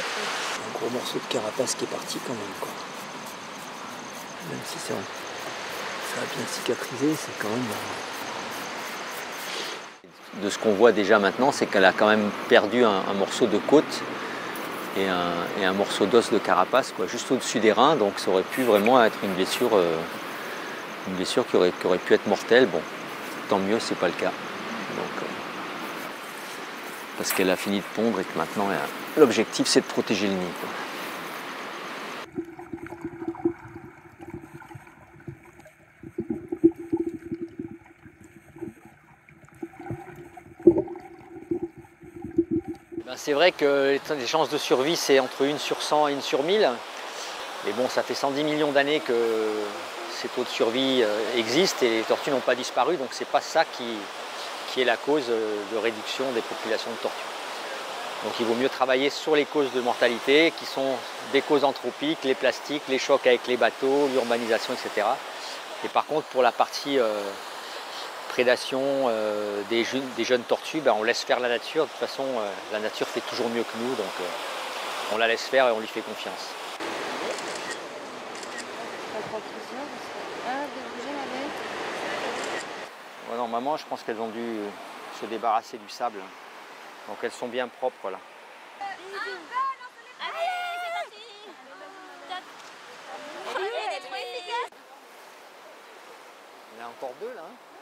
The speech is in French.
Un gros morceau de carapace qui est parti quand même, quoi. Même si ça a bien cicatrisé, c'est quand même... De ce qu'on voit déjà maintenant, c'est qu'elle a quand même perdu un morceau de côte et un morceau d'os de carapace, quoi, juste au-dessus des reins. Donc ça aurait pu vraiment être une blessure qui aurait pu être mortelle. Bon, tant mieux, c'est pas le cas. Donc, parce qu'elle a fini de pondre et que maintenant l'objectif c'est de protéger le nid, quoi. C'est vrai que les chances de survie c'est entre 1 sur 100 et 1 sur 1000. Mais bon, ça fait 110 millions d'années que ces taux de survie existent et les tortues n'ont pas disparu, donc c'est pas ça qui est la cause de réduction des populations de tortues. Donc il vaut mieux travailler sur les causes de mortalité qui sont des causes anthropiques, les plastiques, les chocs avec les bateaux, l'urbanisation, etc. Et par contre pour la partie prédation des jeunes tortues, on laisse faire la nature. De toute façon la nature fait toujours mieux que nous, donc on la laisse faire et on lui fait confiance. Ouais, non, maman, je pense qu'elles ont dû se débarrasser du sable. Donc elles sont bien propres là. Il y en a encore 2 là.